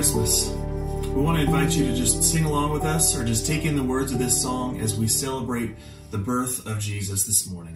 Christmas. We want to invite you to just sing along with us or just take in the words of this song as we celebrate the birth of Jesus this morning.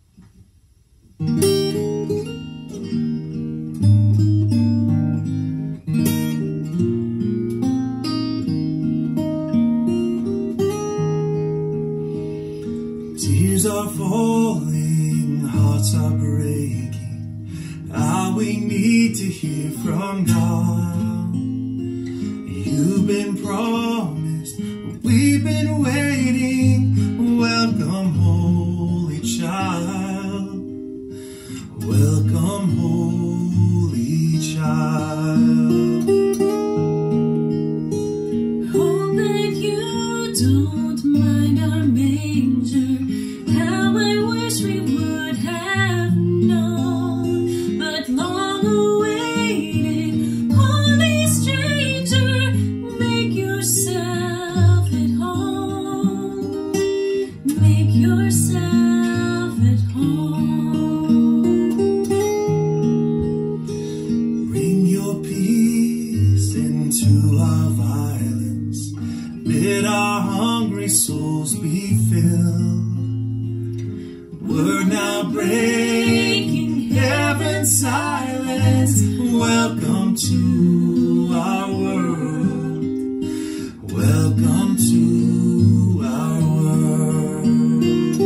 Tears are falling, hearts are breaking. All we need to hear from God. You've been promised, we've been waiting. Welcome, Holy Child. Welcome, Holy Child. Hope that you don't mind our manger. How I wish we would have known, but long awaited, holy stranger, make yourself at home. Make yourself at home. Bring your peace into our violence. Bid our hungry souls be filled. Word now breaking heaven's silence. Welcome to our world. Welcome to our world.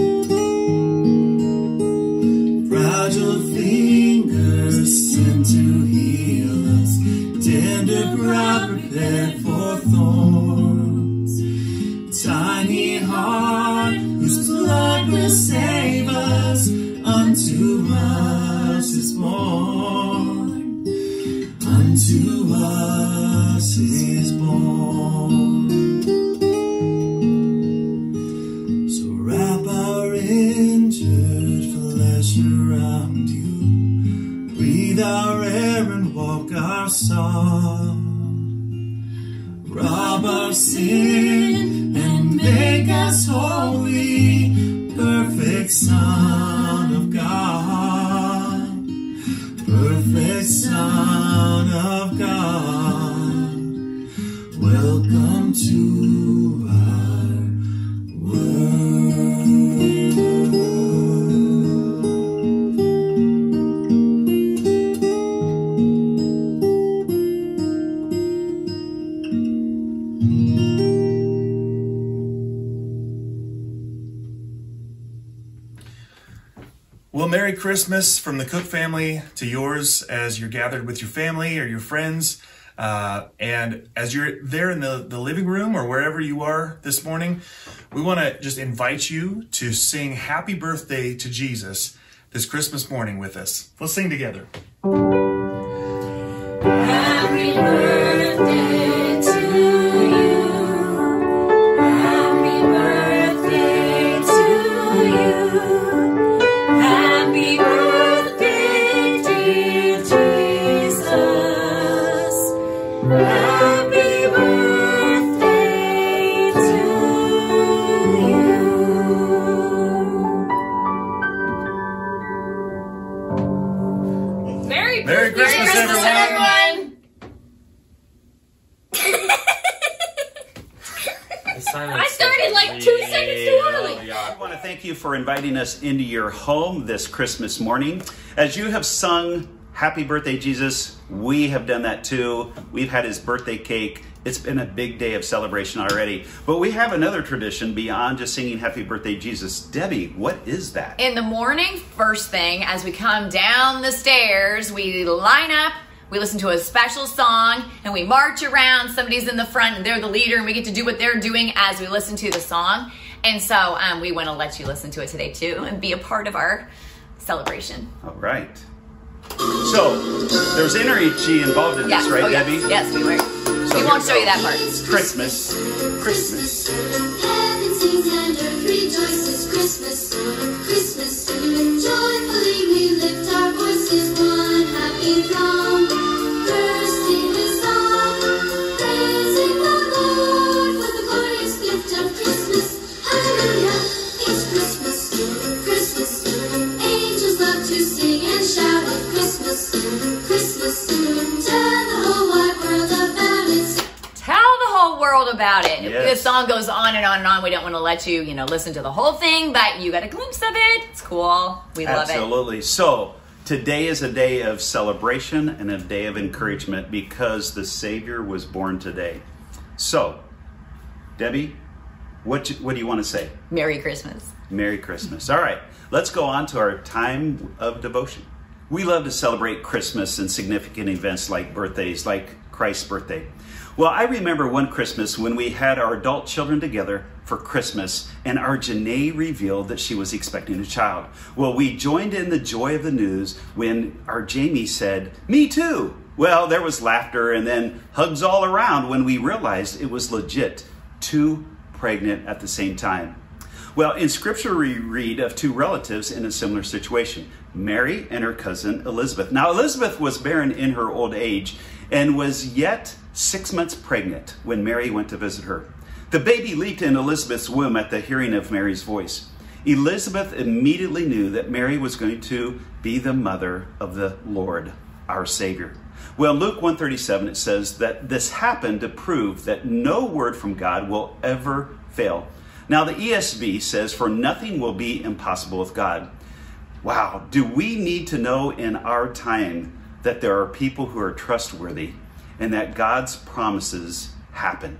Fragile fingers sent to heal us. Tender brow prepared for thorns. Tiny heart whose blood will save us. Unto us is born. Unto us is born. So wrap our injured flesh around you. Breathe our air and walk our song. Rob our sin and make us holy. Perfect Son of God. Perfect Son of God. Welcome to our world. Well, Merry Christmas from the Cook family to yours as you're gathered with your family or your friends. And as you're there in the living room or wherever you are this morning, we want to just invite you to sing Happy Birthday to Jesus this Christmas morning with us. Let's sing together. Happy birthday to you. Happy birthday to you. Happy birthday, dear Jesus. Happy birthday to you. Merry Christmas, everyone. I started like 2 seconds too early. I want to thank you for inviting us into your home this Christmas morning. As you have sung Happy Birthday, Jesus, we have done that too. We've had his birthday cake. It's been a big day of celebration already. But we have another tradition beyond just singing Happy Birthday, Jesus. Debbie, what is that? In the morning, first thing, as we come down the stairs, we line up, we listen to a special song, and we march around. Somebody's in the front, and they're the leader, and we get to do what they're doing as we listen to the song. And so we want to let you listen to it today, too, and be a part of our celebration. All right. So, there's energy involved in this, right, oh, Debbie? Yes, we were. So we won't show you that part. Christmas. Christmas. Heaven sings and earth rejoices. Christmas, Christmas. Joyfully we lift our voices, one happy throng. Bursting with song, praising the Lord for the glorious gift of Christmas. Hallelujah, it's Christmas, Christmas. Angels love to sing and shout of Christmas, Christmas. Tell the whole wide world about it. Yes. The song goes on and on and on. We don't want to let you, listen to the whole thing, but you got a glimpse of it. It's cool. We love it. Absolutely. So today is a day of celebration and a day of encouragement because the Savior was born today. So, Debbie, what do you want to say? Merry Christmas. Merry Christmas. All right, let's go on to our time of devotion. We love to celebrate Christmas and significant events like birthdays, like Christ's birthday. Well, I remember one Christmas when we had our adult children together for Christmas and our Janae revealed that she was expecting a child. Well, we joined in the joy of the news when our Jamie said, "Me too." Well, there was laughter and then hugs all around when we realized it was legit, 2 pregnant at the same time. Well, in Scripture we read of 2 relatives in a similar situation, Mary and her cousin Elizabeth. Now, Elizabeth was barren in her old age and was yet 6 months pregnant when Mary went to visit her. The baby leaped in Elizabeth's womb at the hearing of Mary's voice. Elizabeth immediately knew that Mary was going to be the mother of the Lord, our Savior. Well, Luke 1:37, it says that this happened to prove that no word from God will ever fail. Now, the ESV says, "For nothing will be impossible with God." Wow, do we need to know in our time that there are people who are trustworthy and that God's promises happen?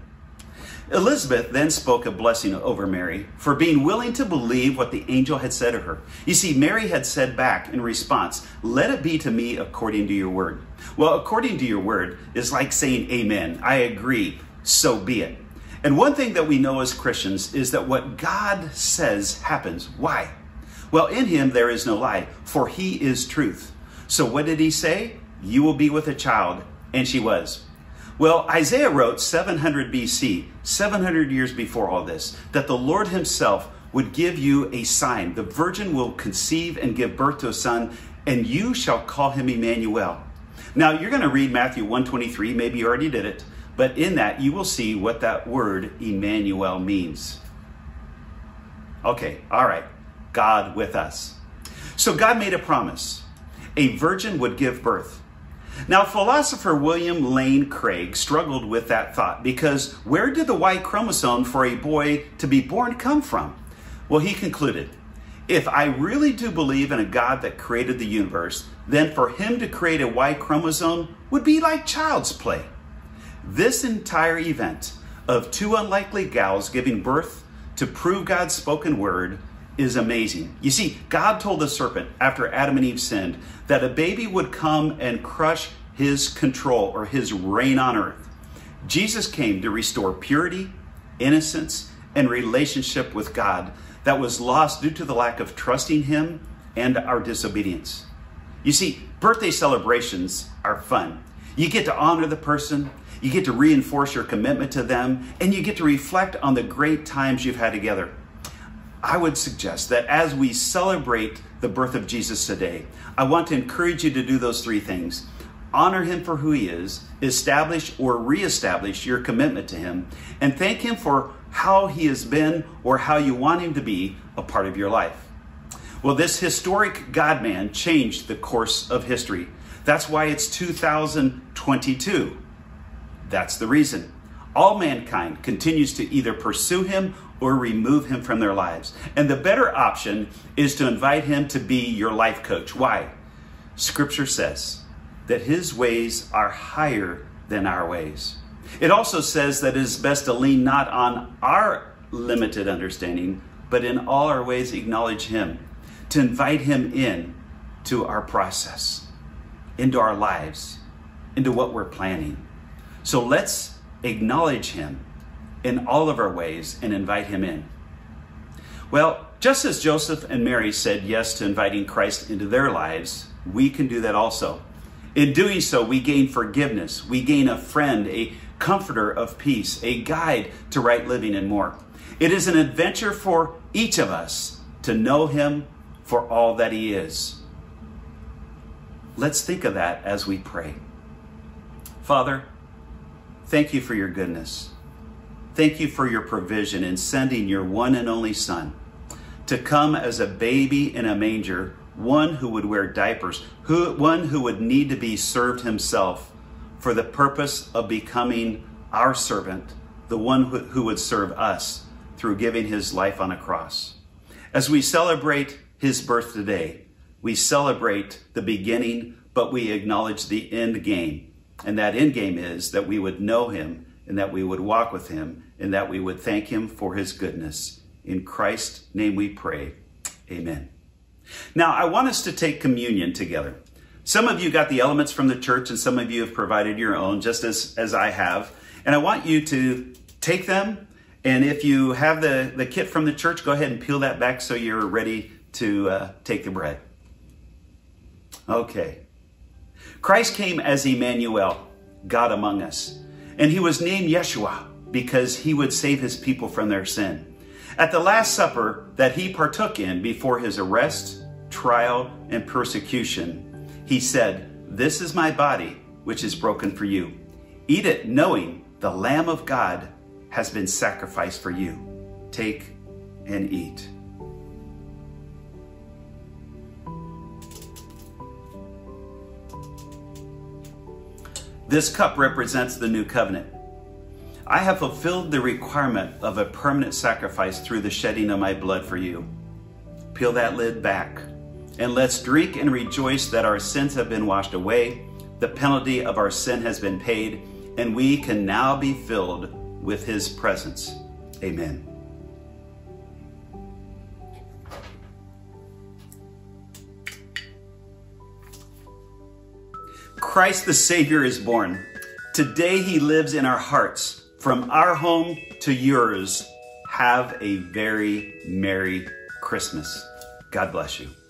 Elizabeth then spoke a blessing over Mary for being willing to believe what the angel had said to her. You see, Mary had said back in response, "Let it be to me according to your word." Well, according to your word is like saying amen. I agree, so be it. And one thing that we know as Christians is that what God says happens. Why? Well, in him there is no lie, for he is truth. So what did he say? You will be with a child, and she was. Well, Isaiah wrote 700 BC, 700 years before all this, that the Lord himself would give you a sign. The virgin will conceive and give birth to a son, and you shall call him Emmanuel. Now, you're going to read Matthew 1:23, maybe you already did it, but in that you will see what that word Emmanuel means. Okay, all right, God with us. So God made a promise. A virgin would give birth. Now, philosopher William Lane Craig struggled with that thought because where did the Y chromosome for a boy to be born come from? Well, he concluded, if I really do believe in a God that created the universe, then for him to create a Y chromosome would be like child's play. This entire event of 2 unlikely gals giving birth to prove God's spoken word is amazing. You see, God told the serpent after Adam and Eve sinned that a baby would come and crush his control or his reign on earth. Jesus came to restore purity, innocence, and relationship with God that was lost due to the lack of trusting him and our disobedience. You see, birthday celebrations are fun. You get to honor the person, you get to reinforce your commitment to them, and you get to reflect on the great times you've had together. I would suggest that as we celebrate the birth of Jesus today, I want to encourage you to do those 3 things. Honor him for who he is, establish or reestablish your commitment to him, and thank him for how he has been or how you want him to be a part of your life. Well, this historic God-man changed the course of history. That's why it's 2022. That's the reason. All mankind continues to either pursue him or remove him from their lives. And the better option is to invite him to be your life coach. Why? Scripture says that his ways are higher than our ways. It also says that it is best to lean not on our limited understanding, but in all our ways acknowledge him, to invite him in to our process, into our lives, into what we're planning. So let's acknowledge him in all of our ways and invite him in. Well, just as Joseph and Mary said yes to inviting Christ into their lives, we can do that also. In doing so, we gain forgiveness, we gain a friend, a comforter of peace, a guide to right living, and more. It is an adventure for each of us to know him for all that he is. Let's think of that as we pray. Father, thank you for your goodness. Thank you for your provision in sending your one and only Son to come as a baby in a manger, one who would wear diapers, one who would need to be served himself for the purpose of becoming our servant the one who would serve us through giving his life on a cross. As we celebrate his birth today, we celebrate the beginning, but we acknowledge the end game. And that end game is that we would know him, and that we would walk with him, and that we would thank him for his goodness. In Christ's name we pray. Amen. Now, I want us to take communion together. Some of you got the elements from the church, and some of you have provided your own, just as I have. And I want you to take them. And if you have the kit from the church, go ahead and peel that back so you're ready to take the bread. Okay. Christ came as Emmanuel, God among us. And he was named Yeshua because he would save his people from their sin. At the Last Supper that he partook in before his arrest, trial, and persecution, he said, "This is my body, which is broken for you. Eat it, knowing the Lamb of God has been sacrificed for you. Take and eat." This cup represents the new covenant. I have fulfilled the requirement of a permanent sacrifice through the shedding of my blood for you. Peel that lid back, and let's drink and rejoice that our sins have been washed away, the penalty of our sin has been paid, and we can now be filled with his presence. Amen. Christ the Savior is born. Today he lives in our hearts. From our home to yours, have a very Merry Christmas. God bless you.